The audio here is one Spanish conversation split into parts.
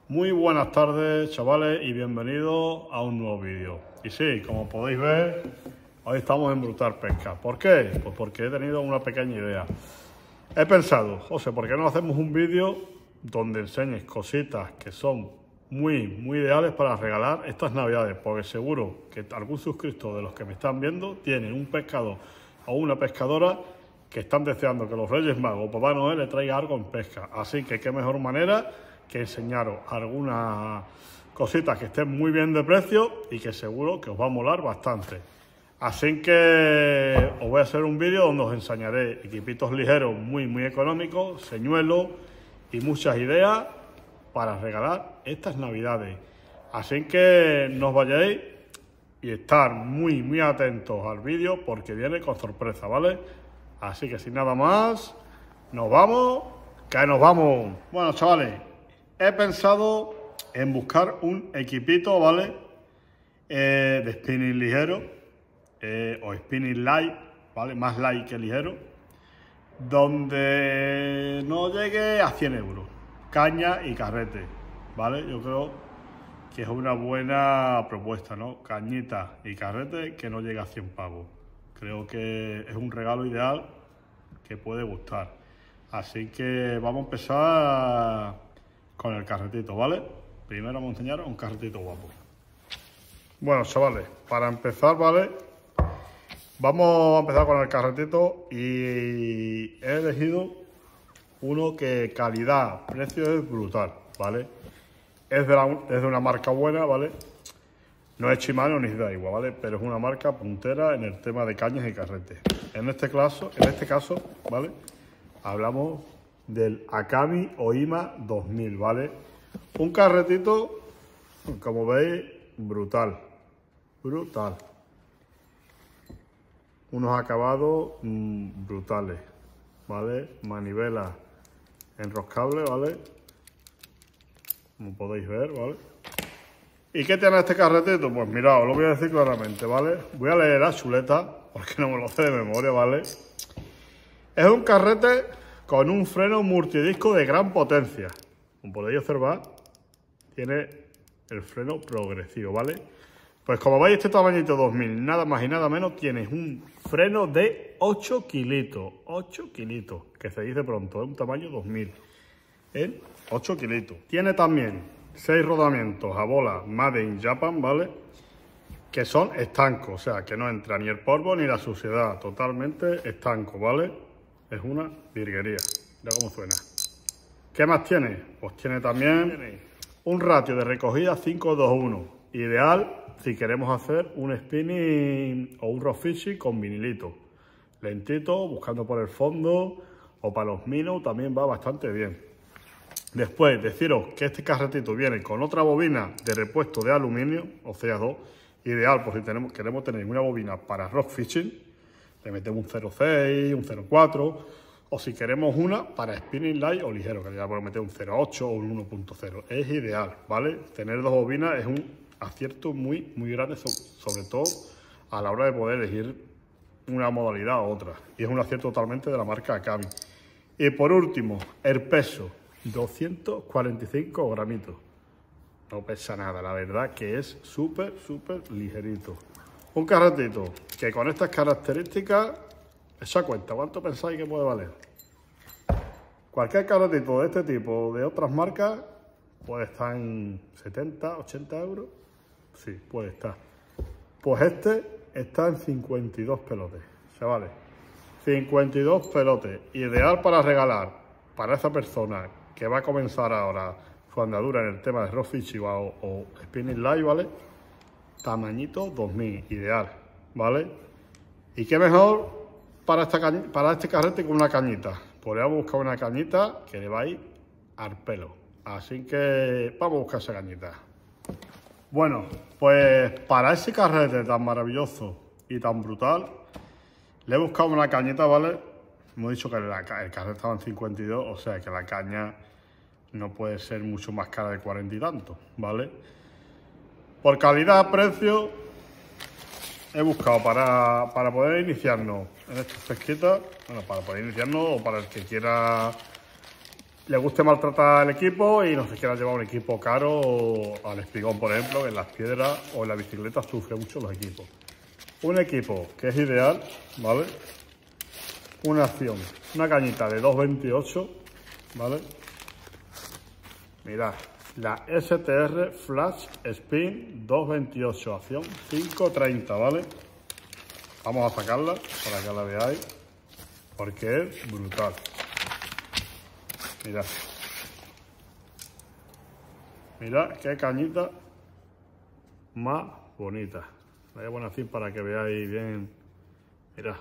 Muy buenas tardes, chavales, y bienvenidos a un nuevo vídeo. Y sí, como podéis ver, hoy estamos en Brutal Pesca. ¿Por qué? Pues porque he tenido una pequeña idea. He pensado, José, ¿por qué no hacemos un vídeo donde enseñes cositas que son muy ideales para regalar estas navidades? Porque seguro que algún suscriptor de los que me están viendo tiene un pescador o una pescadora que están deseando que los Reyes Magos o Papá Noel le traiga algo en pesca. Así que qué mejor manera que enseñaros algunas cositas que estén muy bien de precio y que seguro que os va a molar bastante. Así que os voy a hacer un vídeo donde os enseñaré equipitos ligeros muy económicos, señuelos y muchas ideas para regalar estas navidades. Así que no os vayáis y estar muy atentos al vídeo porque viene con sorpresa, ¿vale? Así que sin nada más, nos vamos, que nos vamos. Bueno, chavales, he pensado en buscar un equipito, ¿vale? De spinning ligero o spinning light, ¿vale? Más light que ligero, donde no llegue a 100 euros. Caña y carrete, ¿vale? Yo creo que es una buena propuesta, ¿no? Cañita y carrete que no llegue a 100 pavos. Creo que es un regalo ideal que puede gustar. Así que vamos a empezar con el carretito, ¿vale? Primero vamos a enseñaros un carretito guapo. Bueno, chavales, para empezar, ¿vale? Vamos a empezar con el carretito y he elegido uno que calidad, precio es brutal, ¿vale? Es de una marca buena, ¿vale? No es Shimano ni Daiwa, ¿vale? Pero es una marca puntera en el tema de cañas y carretes. En este caso, ¿vale? Hablamos del Akami Oima 2000, ¿vale? Un carretito, como veis, brutal. Unos acabados brutales, ¿vale? Manivela enroscable, ¿vale? Como podéis ver, ¿vale? ¿Y qué tiene este carretito? Pues mirad, os lo voy a decir claramente, ¿vale? Voy a leer la chuleta, porque no me lo sé de memoria, ¿vale? Es un carrete con un freno multidisco de gran potencia. Como podéis observar, tiene el freno progresivo, ¿vale? Pues como veis, este tamañito 2000, nada más y nada menos, tienes un freno de 8 kilitos. 8 kilitos, que se dice pronto, es un tamaño 2000. En 8 kilitos. Tiene también 6 rodamientos a bola Made in Japan, ¿vale? Que son estancos, o sea, que no entra ni el polvo ni la suciedad, totalmente estanco, ¿vale? Es una virguería. Mira cómo suena. ¿Qué más tiene? Pues tiene también un ratio de recogida 5:2:1, ideal si queremos hacer un spinning o un rock fishing con vinilito. Lentito, buscando por el fondo, o para los minos también va bastante bien. Después, deciros que este carretito viene con otra bobina de repuesto de aluminio, o sea, 2, ideal por si queremos tener una bobina para rock fishing, le metemos un 0.6, un 0.4, o si queremos una para spinning light o ligero, que ya podemos meter un 0.8 o un 1.0. Es ideal, ¿vale? Tener dos bobinas es un acierto muy grande, sobre todo a la hora de poder elegir una modalidad u otra. Y es un acierto totalmente de la marca Akami. Y por último, el peso. 245 gramitos. No pesa nada, la verdad que es súper ligerito. Un carretito que con estas características, esa cuenta, ¿cuánto pensáis que puede valer? Cualquier carretito de este tipo, de otras marcas, puede estar en 70, 80 euros. Sí, puede estar. Pues este está en 52 pelotes, chavales. 52 pelotes, ideal para regalar para esa persona que va a comenzar ahora su andadura en el tema de rock fishing o spinning light, ¿vale? Tamañito 2000, ideal, ¿vale? Y qué mejor para este carrete con una cañita. Podríamos buscar una cañita que le va a ir al pelo. Así que vamos a buscar esa cañita. Bueno, pues para ese carrete tan maravilloso y tan brutal, le he buscado una cañita, ¿vale? Hemos dicho que el carrete estaba en 52, o sea que la caña no puede ser mucho más cara de 40 y tantos, ¿vale? Por calidad, precio, he buscado para poder iniciarnos en estas pesquetas, bueno, para poder iniciarnos o para el que quiera le guste maltratar el equipo y no se quiera llevar un equipo caro al espigón, por ejemplo, que en las piedras o en la bicicleta sufre mucho los equipos. Un equipo que es ideal, ¿vale? Una acción, una cañita de 2.28, ¿vale? Mirad, la STR Flash Spin 2.28, acción 5.30, ¿vale? Vamos a sacarla para que la veáis, porque es brutal. Mirad. Mirad qué cañita más bonita. La voy a poner así para que veáis bien. Mirad.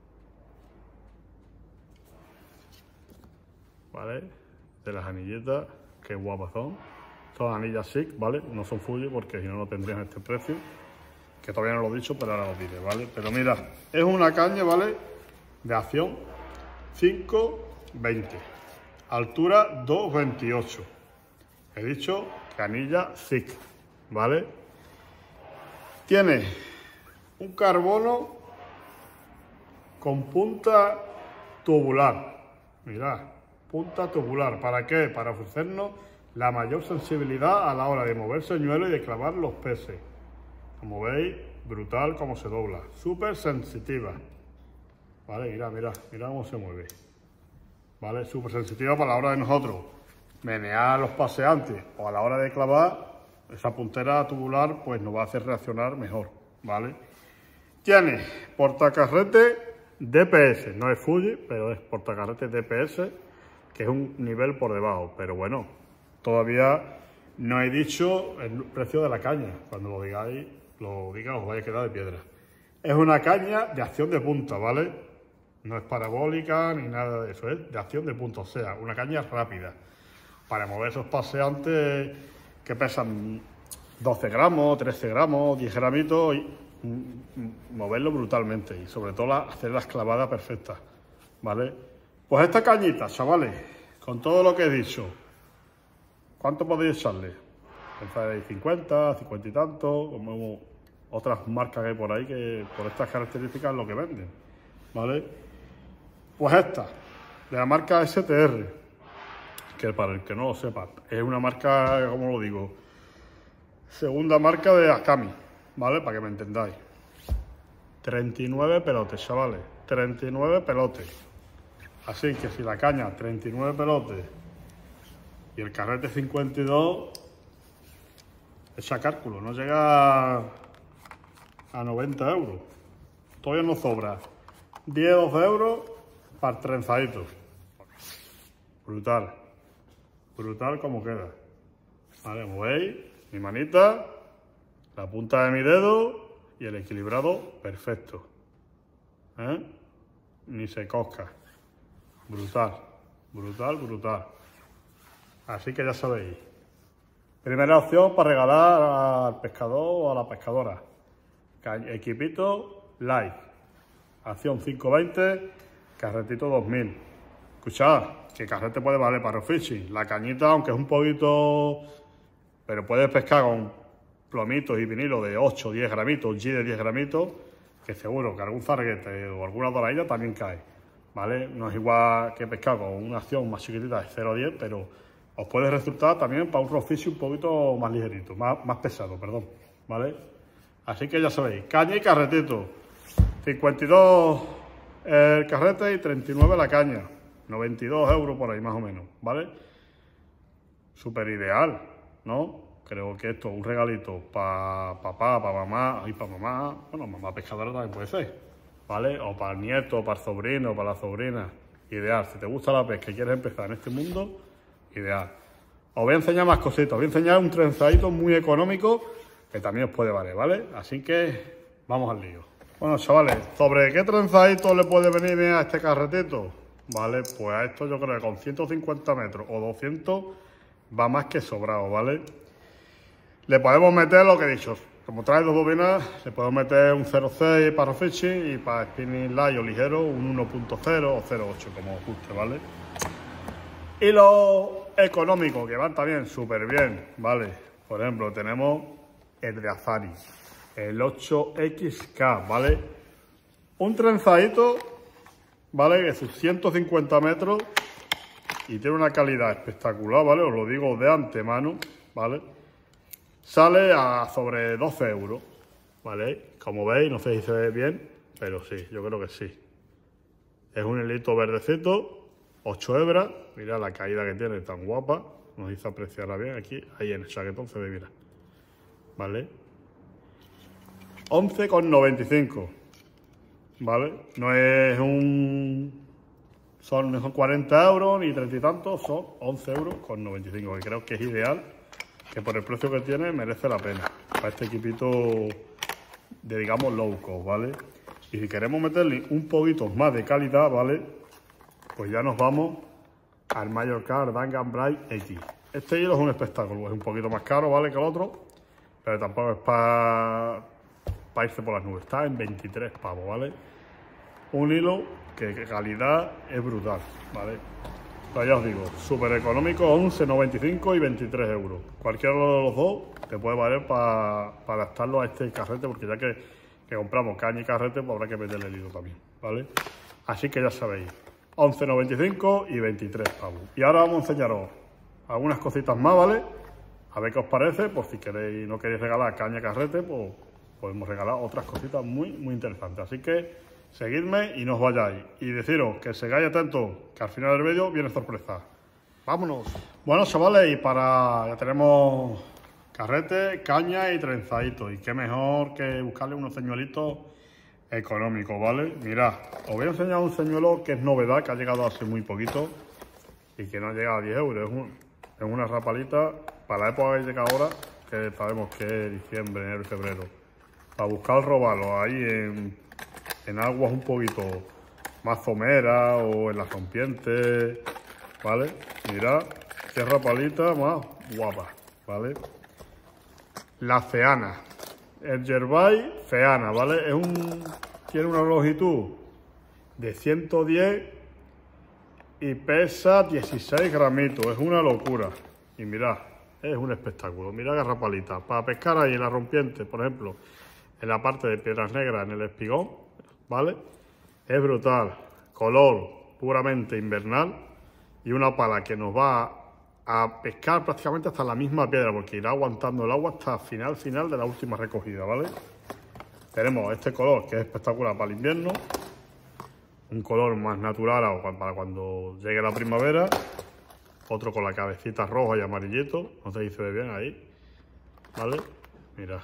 ¿Vale? De las anillitas, qué guapas son. Son anillas SICK, ¿vale? No son Fuji porque si no, no tendrían este precio. Que todavía no lo he dicho, pero ahora lo diré, ¿vale? Pero mira, es una caña, ¿vale? De acción 5.20. Altura 2.28. He dicho canilla SICK, ¿vale? Tiene un carbono con punta tubular. Mirad, punta tubular. ¿Para qué? Para ofrecernos la mayor sensibilidad a la hora de mover señuelos y de clavar los peces. Como veis, brutal como se dobla. Súper sensitiva. Vale, mirad cómo se mueve. Vale, súper sensitiva para la hora de nosotros menear los paseantes o a la hora de clavar. Esa puntera tubular pues nos va a hacer reaccionar mejor, ¿vale? Tiene portacarrete DPS, no es Fuji, pero es portacarrete DPS, que es un nivel por debajo, pero bueno, todavía no he dicho el precio de la caña. Cuando lo digáis, os vais a quedar de piedra. Es una caña de acción de punta, ¿vale? No es parabólica ni nada de eso, es de acción de punta, o sea, una caña rápida para mover esos paseantes que pesan 12 gramos, 13 gramos, 10 gramitos y moverlo brutalmente y sobre todo hacer las clavadas perfectas, ¿vale? Pues esta cañita, chavales, con todo lo que he dicho, ¿cuánto podéis echarle? Entre 50, 50 y tanto, como otras marcas que hay por ahí que por estas características es lo que venden, ¿vale? Pues esta, de la marca STR, que para el que no lo sepa, es una marca, como lo digo, segunda marca de Akami, ¿vale? Para que me entendáis. 39 pelotes, chavales, 39 pelotes. Así que si la caña 39 pelotes y el carrete 52, echa cálculo, no llega a 90 euros. Todavía nos sobra 10-12 euros para el trenzadito. Brutal. Brutal como queda. Vale, como veis, mi manita, la punta de mi dedo y el equilibrado perfecto. Ni se cosca. Brutal, brutal, brutal. Así que ya sabéis. Primera opción para regalar al pescador o a la pescadora. Equipito light. Acción 5.20, carretito 2000. Escuchad, que carrete puede valer para fishing. La cañita, aunque es un poquito, pero puedes pescar con plomitos y vinilo de 8 o 10 gramitos, un G de 10 gramitos, que seguro que algún zarguete o alguna doradilla también cae, ¿vale? No es igual que pescar con una acción más chiquitita de 0 a 10, pero os puede resultar también para un rock fishing un poquito más ligerito, más pesado, perdón, ¿vale? Así que ya sabéis, caña y carretito, 52 el carrete y 39 la caña. 92 euros por ahí más o menos, ¿vale? Súper ideal, ¿no? Creo que esto es un regalito para papá, para mamá, y para mamá, bueno, mamá pescadora también puede ser, ¿vale? O para el nieto, para el sobrino, para la sobrina, ideal. Si te gusta la pesca y quieres empezar en este mundo, ideal. Os voy a enseñar más cositas, os voy a enseñar un trenzadito muy económico que también os puede valer, ¿vale? Así que vamos al lío. Bueno, chavales, ¿sobre qué trenzadito le puede venir bien a este carretito? Vale, pues a esto yo creo que con 150 metros o 200 va más que sobrado, ¿vale? Le podemos meter lo que he dicho. Como trae dos bobinas, le podemos meter un 0.6 para fishing y para spinning light o ligero un 1.0 o 0.8, como os guste, ¿vale? Y los económicos, que van también súper bien, ¿vale? Por ejemplo, tenemos el de Azari, el 8XK, ¿vale? Un trenzadito, ¿vale? De sus 150 metros, y tiene una calidad espectacular, ¿vale? Os lo digo de antemano, ¿vale? Sale a sobre 12 euros, ¿vale? Como veis, no sé si se ve bien, pero sí, yo creo que sí. Es un hilito verdecito, 8 hebras, mira la caída que tiene, tan guapa, nos hizo apreciarla bien aquí, ahí en el chaquetón se ve, mira, ¿vale? 11,95, ¿vale? No es son 40 euros ni 30 y tantos, son 11 euros con 95, que creo que es ideal, que por el precio que tiene merece la pena para este equipito de, digamos, low cost, ¿vale? Y si queremos meterle un poquito más de calidad, ¿vale? Pues ya nos vamos al Mallorca Ardangan Bright X. Este hilo es un espectáculo, es un poquito más caro, ¿vale? Que el otro, pero tampoco es para irse por las nubes. Está en 23 pavos, ¿vale? Un hilo que calidad es brutal, ¿vale? Pero ya os digo, súper económico, 11,95 y 23 euros. Cualquiera de los dos te puede valer para adaptarlo a este carrete, porque ya que compramos caña y carrete, pues habrá que meterle el hilo también, ¿vale? Así que ya sabéis, 11,95 y 23 pavos. Y ahora vamos a enseñaros algunas cositas más, ¿vale? A ver qué os parece, por si queréis, no queréis regalar caña y carrete, pues podemos regalar otras cositas muy interesantes. Así que seguidme y no os vayáis. Y deciros que segáis atentos, que al final del vídeo viene sorpresa. ¡Vámonos! Bueno, chavales, y ya tenemos carrete, caña y trenzadito. Y qué mejor que buscarle unos señuelitos económicos, ¿vale? Mirad, os voy a enseñar un señuelo que es novedad, que ha llegado hace muy poquito y que no ha llegado a 10 euros. Es una rapalita para la época que llega ahora, que sabemos que es diciembre, enero y febrero. Para buscar robarlo ahí en aguas un poquito más someras o en las rompientes, ¿vale? Mirad qué rapalita más guapa, ¿vale? La Feana, el Yerbay Feana, ¿vale? Tiene una longitud de 110 y pesa 16 gramitos, es una locura. Y mirad, es un espectáculo, mirad qué rapalita. Para pescar ahí en la rompiente, por ejemplo, en la parte de piedras negras, en el espigón, ¿vale? Es brutal, color puramente invernal y una pala que nos va a pescar prácticamente hasta la misma piedra, porque irá aguantando el agua hasta el final de la última recogida, ¿vale? Tenemos este color que es espectacular para el invierno, un color más natural para cuando llegue la primavera, otro con la cabecita roja y amarillito, no sé si se ve bien ahí, ¿vale? Mirad,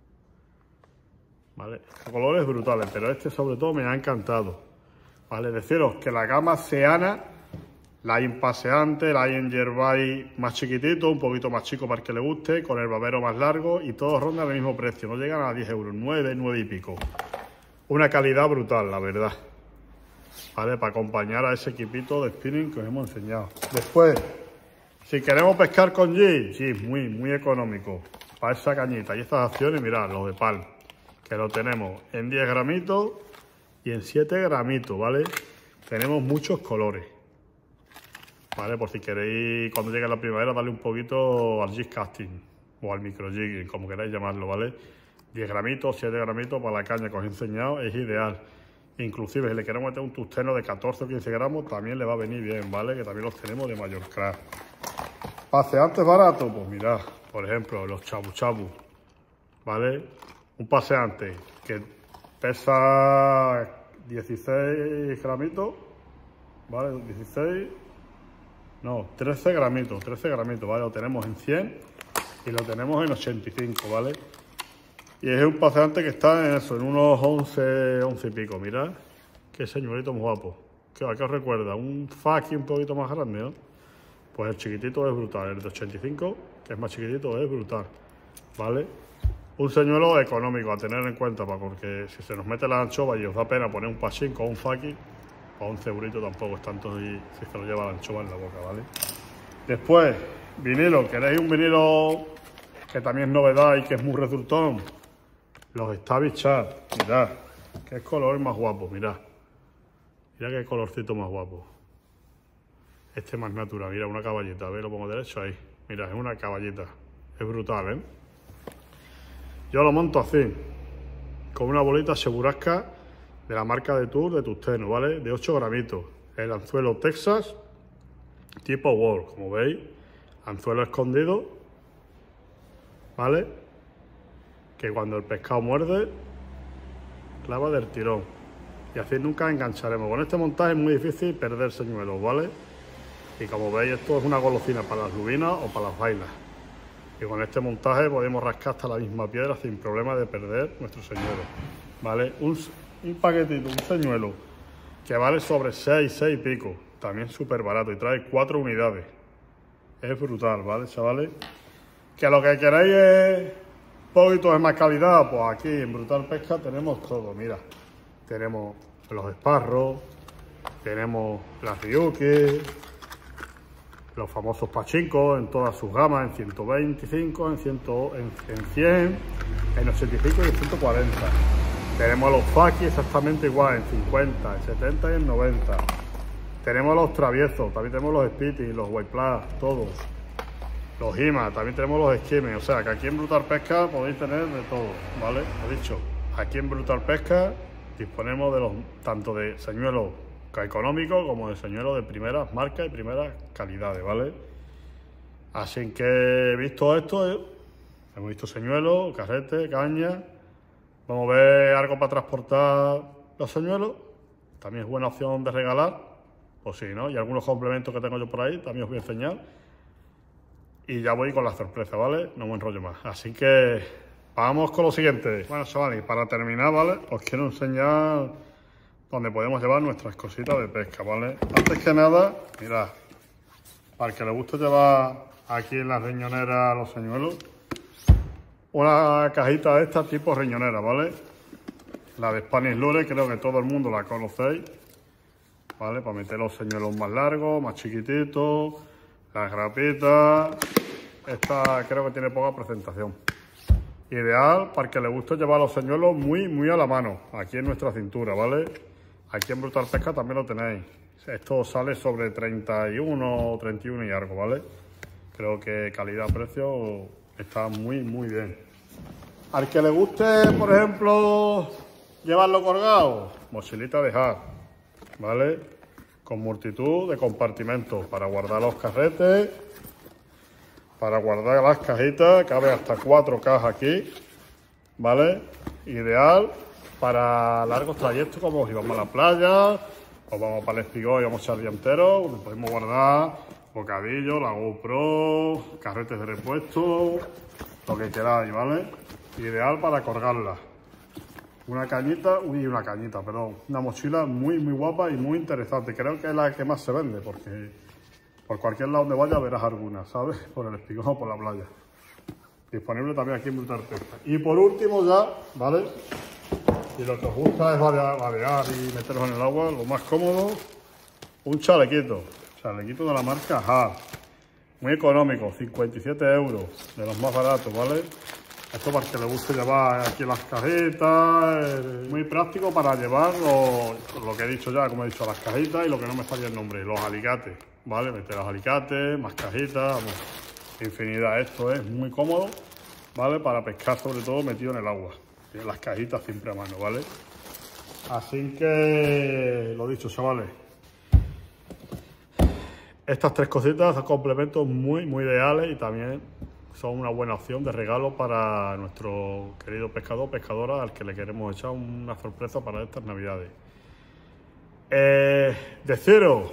¿vale? Colores brutales, pero este sobre todo me ha encantado, ¿vale? Deciros que la gama Seana, la hay en paseante, la hay en Yerbay más chiquitito, un poquito más chico para el que le guste, con el babero más largo, y todos rondan el mismo precio, no llegan a 10 euros, 9 y pico. Una calidad brutal, la verdad, ¿vale? Para acompañar a ese equipito de spinning que os hemos enseñado. Después, si queremos pescar con jig, muy económico, para esa cañita y estas acciones, mirad, los de Palm, que lo tenemos en 10 gramitos y en 7 gramitos, ¿vale? Tenemos muchos colores, ¿vale? Por si queréis, cuando llegue la primavera, darle un poquito al jig casting o al micro jigging, como queráis llamarlo, ¿vale? 10 gramitos, 7 gramitos para la caña que os he enseñado, es ideal. Inclusive, si le queremos meter un tusteno de 14 o 15 gramos, también le va a venir bien, ¿vale? Que también los tenemos de Mallorca. Paseantes baratos, pues mirad, por ejemplo, los chabu chabu, ¿vale? Un paseante que pesa 16 gramitos, ¿vale? 13 gramitos, ¿vale? Lo tenemos en 100 y lo tenemos en 85, ¿vale? Y es un paseante que está en eso, en unos 11 y pico, mirad. Qué señorito muy guapo. ¿A qué os recuerda? Un Faki un poquito más grande, ¿no? Pues el chiquitito es brutal, el de 85, que es más chiquitito, es brutal, ¿vale? Un señuelo económico a tener en cuenta, porque si se nos mete la anchova y os da pena poner un pachín con un Faki, a 11 euritos tampoco es tanto si se lo lleva la anchova en la boca, ¿vale? Después, vinilo, ¿queréis un vinilo que también es novedad y que es muy resultón? Los Stabby Chat, mirad, qué color más guapo, mirad. Mirad qué colorcito más guapo. Este más natural, mira, una caballita, ¿veis? Lo pongo derecho ahí. Mira, es una caballita. Es brutal, ¿eh? Yo lo monto así, con una bolita segurasca de la marca de Tour de Tusteno, ¿vale? De 8 gramitos. El anzuelo Texas, tipo World, como veis, anzuelo escondido, ¿vale? Que cuando el pescado muerde, clava del tirón. Y así nunca engancharemos. Con este montaje es muy difícil perder señuelos, ¿vale? Y como veis, esto es una golosina para las lubinas o para las bailas. Y con este montaje podemos rascar hasta la misma piedra sin problema de perder nuestro señuelo, ¿vale? Un paquetito, un señuelo que vale sobre 6 y pico, también súper barato y trae 4 unidades. Es brutal, ¿vale, chavales? Que lo que queréis es un poquito de más calidad, pues aquí en Brutal Pesca tenemos todo, mira. Tenemos los esparros, tenemos las ryuki, los famosos pachincos en todas sus gamas, en 125, en 100, en 85 y en 140. Tenemos los Faki exactamente igual, en 50, en 70 y en 90. Tenemos los traviesos, también tenemos los Spitty, los White Plus, todos. Los Hima, también tenemos los esquimes. O sea que aquí en Brutal Pesca podéis tener de todo, ¿vale? Lo dicho, aquí en Brutal Pesca disponemos de los tanto de señuelos económicos como de señuelos de primeras marcas y primeras calidades, ¿vale? Así que visto esto, hemos visto señuelos, carrete, caña. Vamos a ver algo para transportar los señuelos. También es buena opción de regalar, pues sí, ¿no? Y algunos complementos que tengo yo por ahí, también os voy a enseñar. Y ya voy con la sorpresa, ¿vale? No me enrollo más. Así que vamos con lo siguiente. Bueno, chavales, para terminar, ¿vale? Os quiero enseñar donde podemos llevar nuestras cositas de pesca, ¿vale? Antes que nada, mirad, para el que le guste llevar aquí en la riñonera los señuelos, una cajita de esta tipo riñonera, ¿vale? La de Spanish Lure, creo que todo el mundo la conocéis, ¿vale? Para meter los señuelos más largos, más chiquititos, las grapitas. Esta creo que tiene poca presentación. Ideal para el que le guste llevar los señuelos muy a la mano, aquí en nuestra cintura, ¿vale? Aquí en Brutal Pesca también lo tenéis. Esto sale sobre 31 o 31 y algo, ¿vale? Creo que calidad-precio está muy bien. Al que le guste, por ejemplo, llevarlo colgado, mochilita de Hard, ¿vale? Con multitud de compartimentos para guardar los carretes, para guardar las cajitas, cabe hasta 4 cajas aquí, ¿vale? Ideal para largos trayectos, como si vamos a la playa o vamos para el Espigón y vamos a echar el día entero, donde podemos guardar bocadillo, la GoPro, carretes de repuesto, lo que queráis, ¿vale? Ideal para colgarla. Una cañita, perdón, una mochila muy guapa y muy interesante. Creo que es la que más se vende, porque por cualquier lado donde vaya verás alguna, ¿sabes? Por el Espigón o por la playa. Disponible también aquí en Brutal Pesca. Y por último ya, ¿vale? Si lo que os gusta es vadear y meteros en el agua, lo más cómodo, un chalequito de la marca Hard. Muy económico, 57 euros, de los más baratos, ¿vale? Esto para que le guste llevar aquí las cajitas, muy práctico para llevar lo que he dicho ya, como he dicho, las cajitas y lo que no me salía el nombre, los alicates, ¿vale? Meter los alicates, más cajitas, vamos, infinidad. Esto es muy cómodo, ¿vale? Para pescar sobre todo metido en el agua. Tiene las cajitas siempre a mano, ¿vale? Así que, lo dicho, chavales. Estas 3 cositas son complementos muy ideales y también son una buena opción de regalo para nuestro querido pescador o pescadora al que le queremos echar una sorpresa para estas navidades. Deciros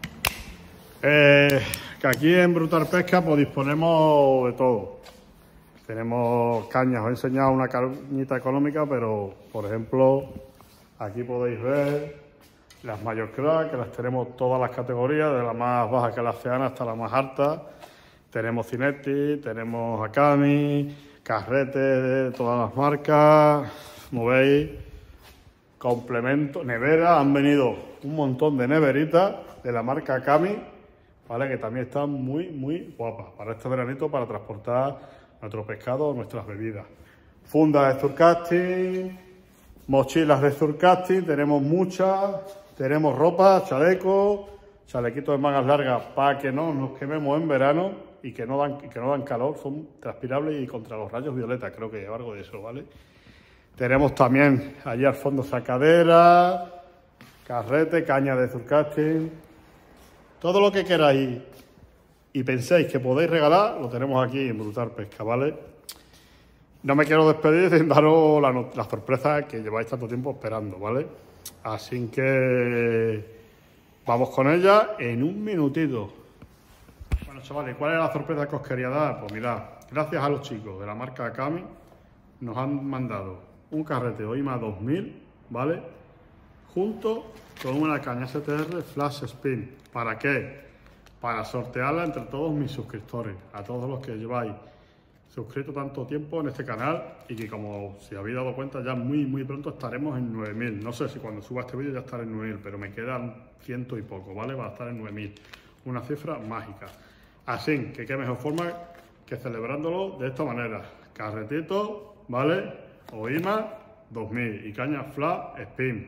que aquí en Brutal Pesca pues disponemos de todo. Tenemos cañas, os he enseñado una cañita económica, pero por ejemplo aquí podéis ver las Major Crack, que las tenemos todas las categorías, de la más baja que la Oceana hasta la más alta. Tenemos Cinetti, tenemos Akami, carretes de todas las marcas, como veis, complemento, nevera, han venido un montón de neveritas de la marca Akami, ¿vale? Que también están muy guapas para este veranito, para transportar nuestro pescado, nuestras bebidas. Fundas de surfcasting, mochilas de surfcasting, tenemos muchas, tenemos ropa, chalecos, chalequitos de mangas largas para que no nos quememos en verano y que no dan calor, son transpirables y contra los rayos violeta, creo que lleva algo de eso, ¿vale? Tenemos también allí al fondo sacadera, carrete, caña de surfcasting, Todo lo que queráis y penséis que podéis regalar, lo tenemos aquí en Brutal Pesca, ¿vale? No me quiero despedir sin daros la sorpresa que lleváis tanto tiempo esperando, ¿vale? Así que vamos con ella en un minutito. Bueno, chavales, ¿cuál es la sorpresa que os quería dar? Pues mirad, gracias a los chicos de la marca Kami, nos han mandado un carrete OIMA 2000, ¿vale? Junto con una caña STR Flash Spin. ¿Para qué? Para sortearla entre todos mis suscriptores, a todos los que lleváis suscrito tanto tiempo en este canal y que, como si habéis dado cuenta, ya muy pronto estaremos en 9000. No sé si cuando suba este vídeo ya estaré en 9000, pero me quedan 100 y poco, ¿vale? Para estar en 9000. Una cifra mágica. Así que qué mejor forma que celebrándolo de esta manera. Carretito, ¿vale? OIMA 2000 y caña Flash Spin.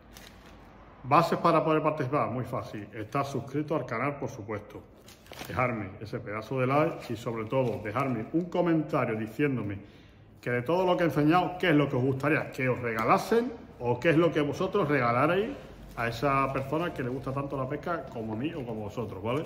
Bases para poder participar, muy fácil. Estar suscrito al canal, por supuesto. Dejarme ese pedazo de like y, sobre todo, dejarme un comentario diciéndome que de todo lo que he enseñado, qué es lo que os gustaría que os regalasen o qué es lo que vosotros regalaréis a esa persona que le gusta tanto la pesca como a mí o como vosotros, ¿vale?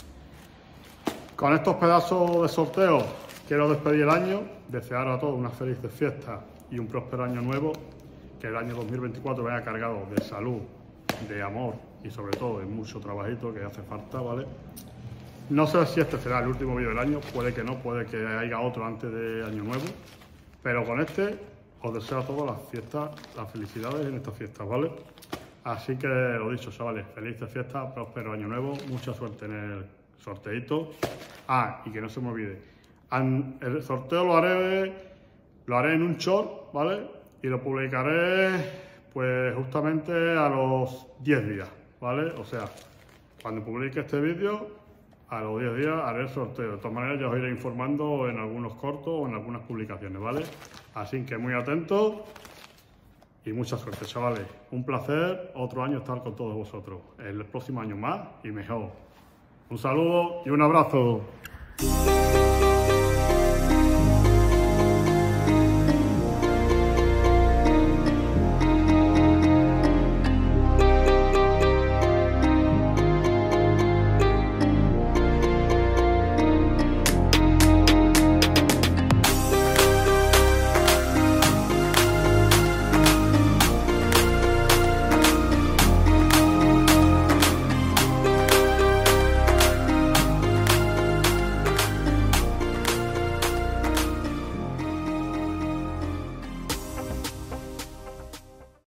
Con estos pedazos de sorteo quiero despedir el año, desearos a todos unas felices fiestas y un próspero año nuevo, que el año 2024 venga cargado de salud, de amor y sobre todo de mucho trabajito que hace falta, ¿vale? No sé si este será el último vídeo del año, puede que no, puede que haya otro antes de Año Nuevo, pero con este os deseo a todos las fiestas, las felicidades en estas fiestas, ¿vale? Así que lo dicho, chavales, felices fiestas, próspero Año Nuevo, mucha suerte en el sorteito. Ah, y que no se me olvide, el sorteo lo haré en un short, ¿vale? Y lo publicaré pues justamente a los 10 días, ¿vale? O sea, cuando publique este vídeo, a los 10 días haré el sorteo. De todas maneras, ya os iré informando en algunos cortos o en algunas publicaciones, ¿vale? Así que muy atentos y mucha suerte, chavales. Un placer otro año estar con todos vosotros. El próximo año más y mejor. Un saludo y un abrazo.